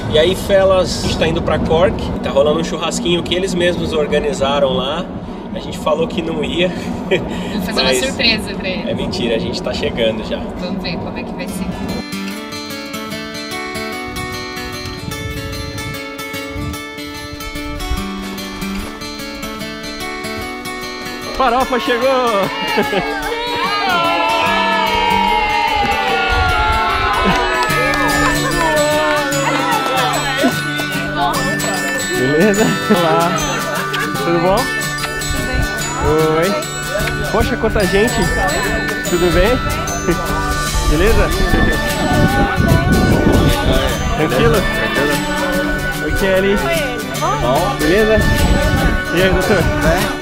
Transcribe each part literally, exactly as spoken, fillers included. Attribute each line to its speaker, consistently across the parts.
Speaker 1: E aí, Felas, a gente tá indo pra Cork, tá rolando um churrasquinho que eles mesmos organizaram lá. A gente falou que não ia.
Speaker 2: Vou fazer uma surpresa pra ele.
Speaker 1: É mentira, a gente tá chegando já.
Speaker 2: Vamos ver como é que vai ser.
Speaker 1: Farofa chegou! Beleza? Olá! Tudo bom? Tudo bem. Oi! Poxa, quanta gente! Tudo bem? Beleza? Tranquilo? Oi, Kelly! Bom? Beleza? E aí, doutor? É?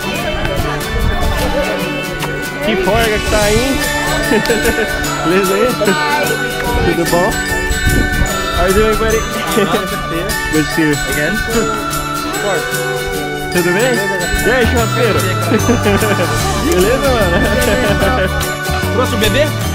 Speaker 1: Que forga que tá aí! Beleza aí? Tudo bom? How are you doing, buddy? Good to see you. Again? Tudo bem? E aí, churrasqueiro? Beleza, mano?
Speaker 3: Trouxe o bebê?